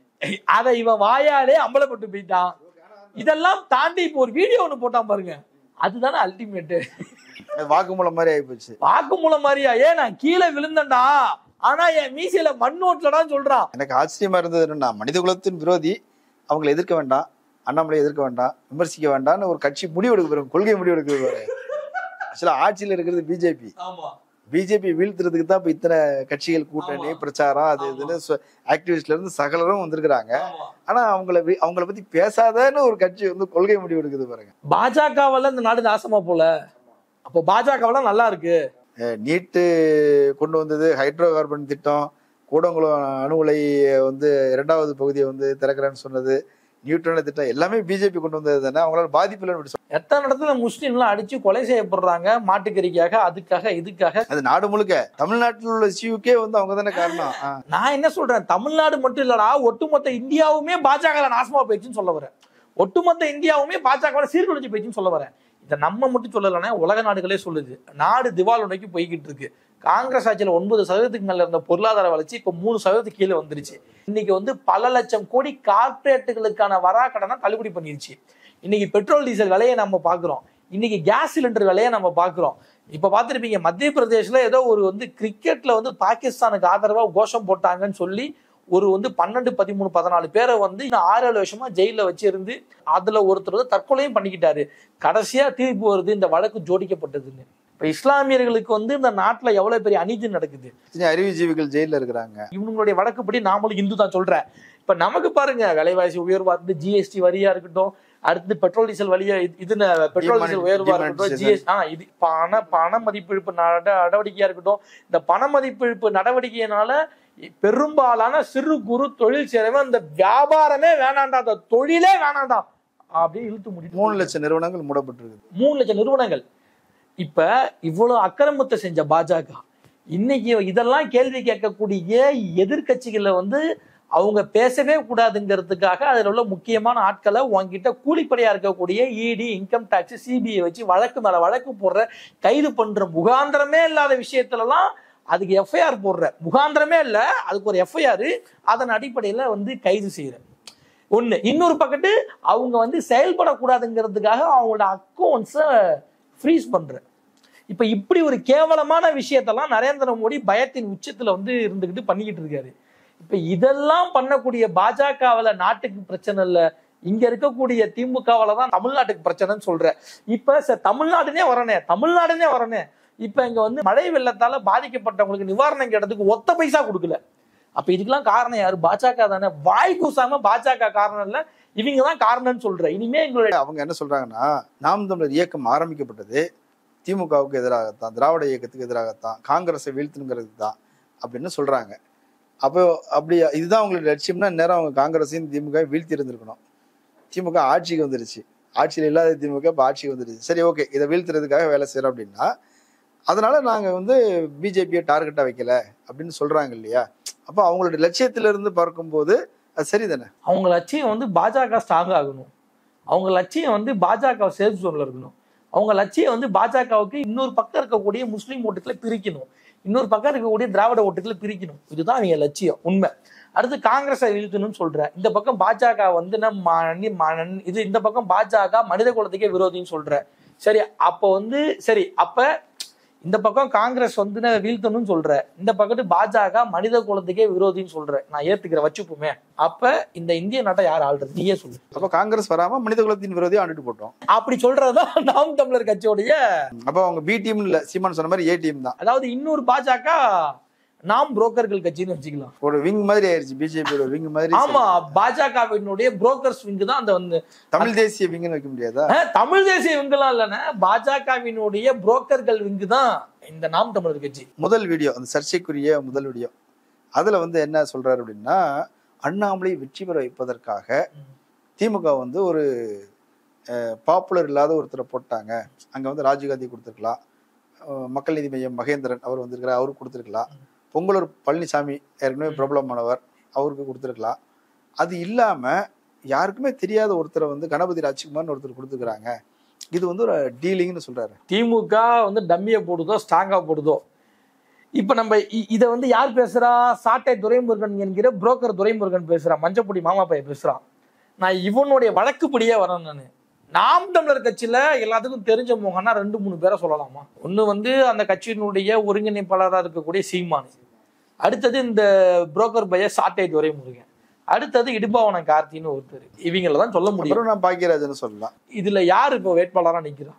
[SPEAKER 2] அதை இவன் வாயாலே அம்பலப்பட்டு போயிட்டான். இதெல்லாம் தாண்டி இப்போ ஒரு வீடியோ ஒண்ணு போட்டான் பாருங்க, அதுதானே அல்டிமேட்டு. வாக்குமூலம் மாதிரி ஆயிப்போச்சு. வாக்குமூலம் மாதிரியா? ஏன் நான் கீழே விழுந்தேன்டா, ஆனா என் மீசையில மண் ஓட்டலடான்னு சொல்றான். எனக்கு ஆச்சரியமா இருந்தது என்னன்னா, மனித குலத்தின் விரோதி, அவங்களை எதிர்க்க வேண்டாம், அண்ணாமலை எதிர்க்க வேண்டாம், விமர்சிக்க வேண்டாம்னு ஒரு கட்சி முடிவெடுக்க போறோம், கொள்கை முடிவெடுக்க போறேன். ஆக்சுவலா ஆட்சியில் இருக்கிறது பிஜேபி. பிஜேபி வீழ்த்துறதுக்கு தான் இப்ப இத்தனை கட்சிகள் கூட்டணி பிரச்சாரம் அது இதுன்னு ஆக்டிவிஸ்ட்ல இருந்து சகலரும் வந்திருக்கிறாங்க. ஆனா அவங்கள அவங்கள பத்தி பேசாதன்னு ஒரு கட்சி வந்து கொள்கை முடிவு எடுக்குது பாருங்க. பாஜகவால இந்த நாடு நாசமா போல, அப்போ பாஜகவெல்லாம் நல்லா இருக்கு. நீட்டு கொண்டு வந்தது, ஹைட்ரோ கார்பன் திட்டம், கூடங்குளம் அணு உலை வந்து இரண்டாவது பகுதியை வந்து திறக்கிறேன்னு சொன்னது, நியூட்ரன் திட்டம் எல்லாமே பிஜேபி கொண்டு வந்தது தானே. அவங்களால பாதிப்பு இல்லைன்னு. எத்தனை இடத்துல முஸ்லீம்லாம் அடிச்சு கொலை செய்யப்படுறாங்க மாட்டுக்கறிக்காக, அதுக்காக இதுக்காக. அது நாடு முழுக்க. தமிழ்நாட்டில் உள்ள இஷ்யூக்கே வந்து அவங்க தானே காரணம். நான் என்ன சொல்றேன், தமிழ்நாடு மட்டும் இல்லடா, ஒட்டுமொத்த இந்தியாவுமே பாஜக நாசமா போயிடுச்சுன்னு சொல்ல வரேன். ஒட்டுமொத்த இந்தியாவுமே பாஜக சீர்குலைச்சு போயிடுச்சுன்னு சொல்ல வரேன். இதை நம்ம மட்டும் சொல்லலைன்னா உலக நாடுகளே சொல்லுது. நாடு திவால் நோக்கி போய்கிட்டு இருக்கு. காங்கிரஸ் ஆட்சியில ஒன்பது சதவீதத்துக்கு மேல இருந்த பொருளாதார வளர்ச்சி இப்ப மூணு சதவீதத்துக்கு கீழே வந்துருச்சு. இன்னைக்கு வந்து பல லட்சம் கோடி கார்பரேட்டுகளுக்கான வரா கடனை தள்ளுபடி பண்ணிருச்சு. இன்னைக்கு பெட்ரோல் டீசல் விலையை நம்ம பாக்குறோம், இன்னைக்கு கேஸ் சிலிண்டர் விலையை நம்ம பாக்குறோம். இப்ப பாத்திருப்பீங்க, மத்திய பிரதேஷ்ல ஏதோ ஒரு வந்து கிரிக்கெட்ல வந்து பாகிஸ்தானுக்கு ஆதரவா கோஷம் போட்டாங்கன்னு சொல்லி ஒரு வந்து பன்னெண்டு பதிமூணு பதினாலு பேரை வந்து ஆறு ஏழு வருஷமா ஜெயில வச்சு இருந்து அதுல ஒருத்தர் வந்து தற்கொலையும் பண்ணிக்கிட்டாரு. கடைசியா தீர்ப்பு வருது இந்த வழக்கு ஜோடிக்கப்பட்டதுன்னு. இப்ப இஸ்லாமியர்களுக்கு வந்து இந்த நாட்டுல எவ்வளவு பெரிய அநீதி நடக்குது. அறிவுஜீவிகள் ஜெயில இருக்கிறாங்க. இவங்களுடைய வழக்குப்படி நாமளும் இந்து தான் சொல்றேன். இப்ப நமக்கு பாருங்க, விலைவாசி உயர்வா இருந்து ஜிஎஸ்டி வரியா இருக்கட்டும், அடுத்து பெட்ரோல் டீசல் வழியா இது பெட்ரோல் டீசல் உயர்வா இருக்கட்டும், ஜிஎஸ்டி ஆஹ் இது பண பண மதிப்பிழப்பு நடவடிக்கையா இருக்கட்டும், இந்த பண மதிப்பிழப்பு நடவடிக்கையினால பெரும்பாலான சிறு குறு தொழில் செய்றவன் இந்த வியாபாரமே வேணாண்டா, அந்த தொழிலே வேணாண்டா அப்படின்னு இழுத்து முடியும். மூணு லட்சம் நிறுவனங்கள் மூடப்பட்டிருக்கு. மூணு லட்சம் நிறுவனங்கள். இப்ப இவ்வளவு அக்கிரமத்தை செஞ்ச பாஜக இன்னைக்கு இதெல்லாம் கேள்வி கேட்கக்கூடிய எதிர்கட்சிகளை வந்து அவங்க பேசவே கூடாதுங்கிறதுக்காக அதுல உள்ள முக்கியமான ஆட்களை உங்ககிட்ட கூலிப்படையா இருக்கக்கூடிய இடி, இன்கம் டாக்ஸ், சிபிஐ வச்சு வழக்கு மேல வழக்கு போடுற, கைது பண்ற முகாந்திரமே இல்லாத விஷயத்துல எல்லாம் அதுக்கு எஃப்ஐஆர் போடுற முகாந்திரமே இல்ல, அதுக்கு ஒரு எஃப்ஐஆர், அதன் அடிப்படையில வந்து கைது செய்யற ஒண்ணு. இன்னொரு பக்கத்து அவங்க வந்து செயல்படக்கூடாதுங்கிறதுக்காக அவங்களோட அக்கௌண்ட்ஸை ஃப்ரீஸ் பண்ற. இப்ப இப்படி ஒரு கேவலமான விஷயத்தெல்லாம் நரேந்திர மோடி பயத்தின் உச்சத்துல வந்து இருந்துகிட்டு பண்ணிக்கிட்டு இருக்காரு. இப்ப இதெல்லாம் பண்ணக்கூடிய பாஜகவுல நாட்டுக்கு பிரச்சனை இல்ல, இங்க இருக்கக்கூடிய திமுகவுல தான் தமிழ்நாட்டுக்கு பிரச்சனைன்னு சொல்ற. இப்ப தமிழ்நாடுனே வரனே தமிழ்நாடுனே வரனே இப்ப இங்க வந்து மழை வெள்ளத்தால பாதிக்கப்பட்டவங்களுக்கு நிவாரணம் கேட்டதுக்கு ஒத்த பைசா கொடுக்கல. அப்ப இதுக்கெல்லாம் காரணம் யாரு? பாஜக தானே. வாய் கூசாம பாஜக காரணம் இல்ல, இவங்க தான் காரணம்னு சொல்ற. இனிமே எங்களுடைய
[SPEAKER 3] அவங்க என்ன சொல்றாங்கன்னா, நாம் தமிழர் இயக்கம் ஆரம்பிக்கப்பட்டது திமுகவுக்கு எதிராகத்தான், திராவிட இயக்கத்துக்கு எதிராகத்தான், காங்கிரஸை வீழ்த்தணுங்கிறதுக்கு தான் அப்படின்னு சொல்றாங்க. அப்போ அப்படி இதுதான் அவங்களோட லட்சியம்னா நேரம் அவங்க காங்கிரஸையும் திமுக வீழ்த்தி இருந்திருக்கணும். திமுக ஆட்சிக்கு வந்துருச்சு, ஆட்சியில் இல்லாத திமுக இப்போ ஆட்சிக்கு வந்துருச்சு. சரி, ஓகே, இதை வீழ்த்துறதுக்காக வேலை செய்யறோம் அப்படின்னா அதனால நாங்க வந்து பிஜேபியை டார்கெட்டா வைக்கல அப்படின்னு சொல்றாங்க இல்லையா? அப்போ அவங்களோட லட்சியத்தில இருந்து பார்க்கும்போது அது சரிதானே.
[SPEAKER 2] அவங்க லட்சியம் வந்து பாஜக ஸ்ட்ராங் ஆகணும், அவங்க லட்சியம் வந்து பாஜக சேஃப் ஜோன்ல இருக்கணும், அவங்க லட்சியம் வந்து பாஜகவுக்கு இன்னொரு பக்கம் இருக்கக்கூடிய முஸ்லீம் ஓட்டுக்களை பிரிக்கணும், இன்னொரு பக்கம் இருக்கக்கூடிய திராவிட ஓட்டுக்களை பிரிக்கணும். இதுதான் அவங்க லட்சியம், உண்மை. அடுத்து காங்கிரஸை வீழ்த்தணும்னு சொல்ற. இந்த பக்கம் பாஜக வந்து நம்ம இது இந்த பக்கம் பாஜக மனித குலத்துக்கே விரோதின்னு சொல்ற. சரி, அப்போ வந்து சரி அப்ப இந்த பக்கம் காங்கிரஸ் வந்து வீழ்த்தணும்னு சொல்ற, இந்த பக்கத்து பாஜக மனித குலத்துக்கே விரோதின்னு சொல்ற. நான் ஏத்துக்கிற வச்சுப்போமே. அப்ப இந்த இந்திய நாட்டை யார் ஆள்றது? நீயே சொல்லு.
[SPEAKER 3] அப்ப காங்கிரஸ் வராம மனித குலத்தின் விரோதியை ஆண்டுட்டு போட்டோம்.
[SPEAKER 2] அப்படி சொல்றதுதான் நாம் தமிழர் கட்சியோடைய.
[SPEAKER 3] அப்ப அவங்க பி டீம் இல்ல, சீமான் சொன்ன மாதிரி ஏ டீம் தான்.
[SPEAKER 2] அதாவது இன்னொரு பாஜக நாம் புரோக்கர்கள் கட்சின்னு வச்சுக்கலாம்.
[SPEAKER 3] ஒரு விங் மாதிரி ஆயிருச்சு, பிஜேபியோட விங் மாதிரி.
[SPEAKER 2] ஆமா, பாஜகவினுடைய புரோக்கர்ஸ் விங் தான் அந்த வந்து
[SPEAKER 3] தமிழ் தேசிய விங்னு வைக்க முடியாதா?
[SPEAKER 2] தமிழ் தேசிய விங்கெல்லாம் இல்லைன்னா பாஜகவினுடைய புரோக்கர்கள் விங்கு தான் இந்த நாம் தமிழர் கட்சி.
[SPEAKER 3] முதல் வீடியோ, அந்த சர்ச்சைக்குரிய முதல் வீடியோ, அதுல வந்து என்ன சொல்றாரு அப்படின்னா, அண்ணாமலை வெற்றி பெற வைப்பதற்காக திமுக வந்து ஒரு பாப்புலர் இல்லாத ஒருத்தரை போட்டாங்க. அங்க வந்து ராஜீவ்காந்தி கொடுத்துருக்கலாம், மக்கள் நீதி மையம் மகேந்திரன் அவர் வந்திருக்கிறார், அவருக்கு கொடுத்துருக்கலாம், பொங்கலூர் பழனிசாமி ஏற்கனவே பிரபலமானவர், அவருக்கு கொடுத்துருக்கலாம். அது இல்லாம யாருக்குமே தெரியாத ஒருத்தரை வந்து கணபதி ராஜ்குமார்னு ஒருத்தர் கொடுத்துருக்காங்க. இது வந்து ஒரு டீலிங்னு சொல்றாரு.
[SPEAKER 2] திமுக வந்து டம்மியை போடுதோ ஸ்ட்ராங்கா போடுதோ. இப்ப நம்ம இதை வந்து யார் பேசுறா? சாட்டை துரைமுருகன் என்கிற புரோக்கர் துரைமுருகன் பேசுறான், மஞ்சப்பொடி மாமா பையன் பேசுறான். நான் இவனுடைய வழக்குப்படியே வரேன். நான் நாம் தமிழர் கட்சியில எல்லாத்துக்கும் தெரிஞ்ச முகம்னா ரெண்டு மூணு பேரை சொல்லலாமா? ஒண்ணு வந்து அந்த கட்சியினுடைய ஒருங்கிணைப்பாளராக இருக்கக்கூடிய சீமான், அடுத்தது இந்த புரோக்கர் பைய சாட்டை துரைமுருகன், அடுத்தது இடுபாவனம் கார்த்தின்னு ஒருத்தர். இவங்கள தான் சொல்ல முடியும்.
[SPEAKER 3] நான் பாக்கியராஜன் சொல்லலாம்.
[SPEAKER 2] இதுல யாரு இப்போ வேட்பாளரா நிக்கிறான்?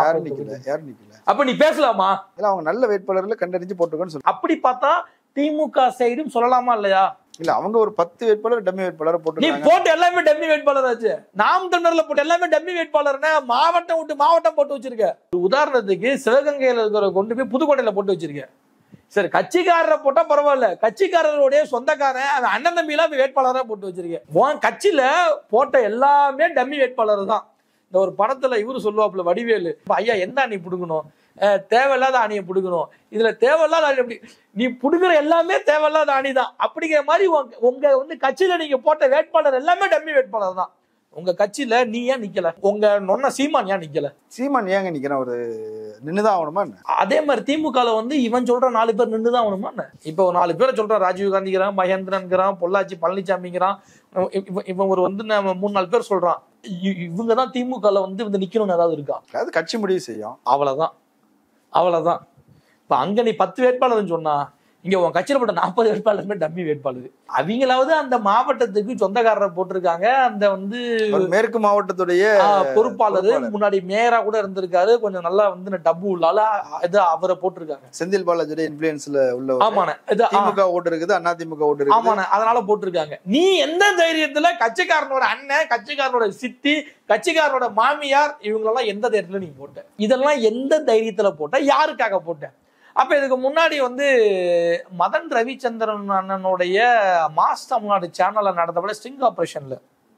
[SPEAKER 2] அப்ப நீ பேசலாமா?
[SPEAKER 3] இல்ல, அவங்க நல்ல வேட்பாளர்களை கண்டறிஞ்சு போட்டுக்கன்னு சொல்லு.
[SPEAKER 2] அப்படி பார்த்தா திமுக சைடும் சொல்லலாமா இல்லையா?
[SPEAKER 3] இல்ல, அவங்க ஒரு பத்து வேட்பாளர் டம்மி வேட்பாளர் போட்டு
[SPEAKER 2] நீ போட்டு எல்லாமே டம்மி வேட்பாளர் ஆச்சு. நாம் தமிழர்ல போட்டு எல்லாமே டம்மி வேட்பாளர்னா மாவட்டம் விட்டு மாவட்டம் போட்டு வச்சிருக்க. உதாரணத்துக்கு சிவகங்கையில இருக்கிற கொண்டு போய் புதுக்கோட்டையில போட்டு வச்சிருக்க. சரி, கட்சிக்காரரை போட்டா பரவாயில்ல, கட்சிக்காரருடைய சொந்தக்காரன் அவன் அண்ணன் தம்பி எல்லாம் வேட்பாளரா போட்டு வச்சிருக்க. உன் கட்சியில போட்ட எல்லாமே டம்மி வேட்பாளர் தான். இந்த ஒரு படத்துல இவரு சொல்லுவாப்புல வடிவேலு, ஐயா எந்த அணி புடுங்கணும், தேவையில்லாத அணியை புடுங்கணும், இதுல தேவையில்லாத அணி, எப்படி நீ புடுங்குற எல்லாமே தேவையில்லாத அணி தான். அப்படிங்கிற மாதிரி உங்க வந்து கட்சியில நீங்க போட்ட வேட்பாளர் எல்லாமே டம்மி வேட்பாளர் தான். உங்க கட்சியில நீ ஏன் நிக்கல? உங்க நொன்ன சீமான் ஏன் நிக்கல?
[SPEAKER 3] சீமான் ஏங்க நிக்கிறேன், ஒரு நின்னுதான் ஆகணுமா? அதே
[SPEAKER 2] மாதிரி திமுகல வந்து இவன் சொல்ற நாலு பேர் நின்றுதான் ஆகணுமா? இப்போ ஒரு நாலு பேரை சொல்றான், ராஜீவ் காந்திங்கிறான், மகேந்திரன்கிறான், பொள்ளாச்சி பழனிசாமிங்கிறான், இவன் ஒரு வந்து மூணு நாலு பேர் சொல்றான். இவங்கதான் திமுகல வந்து வந்து நிக்கணும்னு ஏதாவது இருக்கா?
[SPEAKER 3] அது கட்சி முடிவு செய்யும்.
[SPEAKER 2] அவ்வளவுதான், அவ்வளவுதான். இப்ப அங்க நீ பத்து வேட்பாளர்னு சொன்னா, இங்க உன் கட்சியில போட்ட நாற்பது வேட்பாளருமே டம்மி வேட்பாளர். அவங்களாவது அந்த மாவட்டத்துக்கு சொந்தக்காரரை போட்டிருக்காங்க. அந்த வந்து
[SPEAKER 3] மேற்கு மாவட்டத்துடைய
[SPEAKER 2] பொறுப்பாளர், முன்னாடி மேயரா கூட இருந்திருக்காரு, கொஞ்சம் நல்லா வந்து டப்பு உள்ளால இது அவரை போட்டிருக்காங்க.
[SPEAKER 3] செந்தில் பாலாஜியோட இன்ஃப்ளூயன்ஸ்ல உள்ள.
[SPEAKER 2] ஆமாண்ணே,
[SPEAKER 3] திமுக ஓட்டு இருக்குது, அண்ணா திமுக ஓட்டு இருக்குது.
[SPEAKER 2] ஆமாண்ணே, அதனால போட்டிருக்காங்க. நீ எந்த தைரியத்துல கட்சிக்காரனோட அண்ணன், கட்சிக்காரனோட சித்தி, கட்சிக்காரனோட மாமியார் இவங்களெல்லாம் எந்த தைரியத்துல நீ போட்ட? இதெல்லாம் எந்த தைரியத்துல போட்ட? யாருக்காக போட்ட? அப்ப இதுக்கு முன்னாடி வந்து மதன் ரவிச்சந்திரன் அண்ணனுடைய மாஸ் தமிழ்நாடு சேனல்ல நடத்தப்பட ஸ்டிங் ஆபரேஷன்ல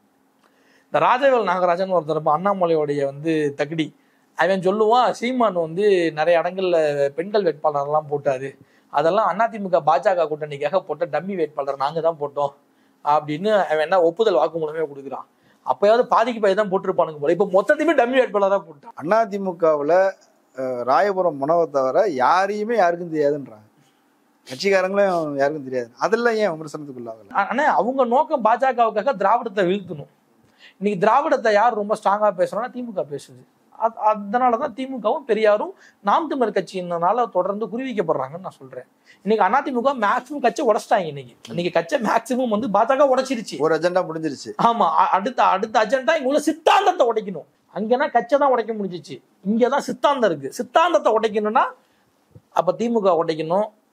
[SPEAKER 2] இந்த ராஜவேல் நாகராஜன் ஒருத்தர் அண்ணாமலையோடைய வந்து தகுடி அவன் சொல்லுவான், சீமான் வந்து நிறைய இடங்கள்ல பெண்கள் வேட்பாளர் எல்லாம் போட்டாரு, அதெல்லாம் அதிமுக பாஜக கூட்டணிக்காக போட்ட டம்மி வேட்பாளர் நாங்க தான் போட்டோம் அப்படின்னு அவன் என்ன ஒப்புதல் வாக்குமூலமே கொடுக்குறான். அப்பயாவது பாதிக்கு பாதி தான் போட்டிருப்பானுங்க போல. இப்ப மொத்தத்தையுமே டம்மி வேட்பாளராக போட்டான்.
[SPEAKER 3] அதிமுகவுல ராயபுரம் மனவை தவிர யாரையுமே யாருக்கும் தெரியாதுன்றாங்க. கட்சிக்காரங்களும் யாருக்கும் தெரியாது. அதெல்லாம் ஏன் விமர்சனத்துக்குள்ளாகல?
[SPEAKER 2] ஆனா அவங்க நோக்கம் பாஜகவுக்காக திராவிடத்தை வீழ்த்தணும். இன்னைக்கு திராவிடத்தை யார் ரொம்ப ஸ்ட்ராங்கா பேசுறோம்னா திமுக பேசுது. அதனாலதான் திமுகவும் பெரியாரும் நாம் தமிழர் கட்சியினால தொடர்ந்து குறிவிக்கப்படுறாங்கன்னு நான் சொல்றேன். இன்னைக்கு அதிமுக மேக்சிமம் கட்சி உடைச்சிட்டாங்க. இன்னைக்கு இன்னைக்கு கட்சி மேக்சிமம் வந்து பாஜக உடைச்சிருச்சு.
[SPEAKER 3] ஒரு அஜெண்டா முடிஞ்சிருச்சு.
[SPEAKER 2] ஆமா, அடுத்த அடுத்த அஜெண்டா இங்க உள்ள சித்தாந்தத்தை உடைக்கணும். அங்கன்னா கட்சை தான் உடைக்க முடிஞ்சிச்சு, இங்கதான் சித்தாந்தம் இருக்கு. சித்தாந்தத்தை உடைக்கணும்னா அப்ப திமுக உடைக்கணும்,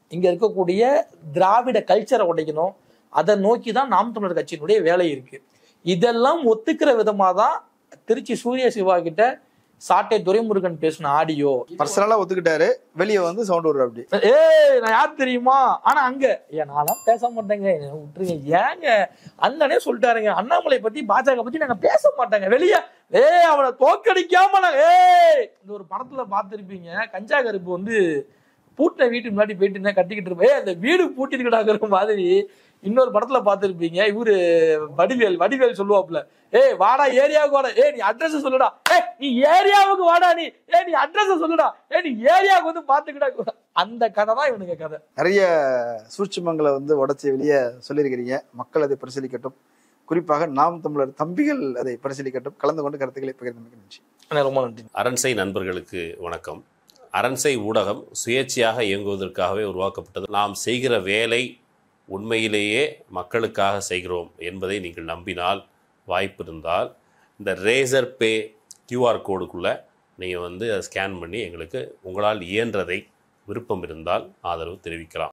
[SPEAKER 2] இங்க இருக்கக்கூடிய திராவிட கல்ச்சரை உடைக்கணும். அதை நோக்கி தான் நாம் தமிழர் கட்சியினுடைய வேலை இருக்கு. இதெல்லாம் ஒத்துக்கிற விதமா தான் திருச்சி சூரிய சிவா கிட்ட சாட்டை துரைமுருகன் பேசின ஆடியோ
[SPEAKER 3] பர்சனலா ஒத்துக்கிட்டாரு, வெளியே வந்து சவுண்ட் வரும் அப்படி.
[SPEAKER 2] ஏய் நான் யார் தெரியுமா, ஆனா அங்க ஏன் நான்லாம் பேச மாட்டேங்க விட்டுருங்க, ஏங்க அண்ணனே சொல்லிட்டாருங்க அண்ணாமலை பத்தி பாஜக பத்தி நாங்க பேச மாட்டாங்க வெளியே. ஏய் அவனை தோக்கடிக்காம நாங்க ஏய் இந்த ஒரு படத்துல பார்த்திருப்பீங்க, கஞ்சா கருப்பு வந்து பூட்டின வீட்டுக்கு முன்னாடி போயிட்டு இருந்தா கட்டிக்கிட்டு இருப்பேன், அந்த வீடு பூட்டிருக்கடாங்கிற மாதிரி இன்னொரு படத்துல பார்த்திருப்பீங்க. இவரு வடிவேல் வடிவேல் சொல்லுவாப்புல, ஏய் வாடா ஏரியாவுக்கு வாடா, ஏ நீ அட்ரஸ் சொல்லுடா, ஏ நீ ஏரியாவுக்கு வாடா, நீ ஏ நீ அட்ரஸ் சொல்லுடா, ஏ நீ ஏரியாவுக்கு வந்து பாத்துக்கிட்டா. அந்த கதை தான் இவனுங்க கதை.
[SPEAKER 3] நிறைய சூட்சுமங்களை வந்து உடச்சி வெளியே சொல்லியிருக்கிறீங்க. மக்கள் அதை பரிசீலிக்கட்டும், குறிப்பாக நாம் தமிழர் தம்பிகள் அதை பரிசீலிக்கட்டும். கலந்து கொண்டு கருத்துக்களை பகிர்ந்தமைக்கு நன்றி.
[SPEAKER 2] ரொம்ப நன்றி.
[SPEAKER 5] அரண்சை நண்பர்களுக்கு வணக்கம். அரண்சை ஊடகம் சுயேட்சையாக இயங்குவதற்காகவே உருவாக்கப்பட்டது. நாம் செய்கிற வேலை உண்மையிலேயே மக்களுக்காக செய்கிறோம் என்பதை நீங்கள் நம்பினால், வாய்ப்பு இருந்தால் இந்த ரேசர் பே கியூஆர் கோடுக்குள்ளே நீங்கள் வந்து அதை ஸ்கேன் பண்ணி எங்களுக்கு உங்களால் இயன்றதை விருப்பம் இருந்தால் ஆதரவு தெரிவிக்கலாம்.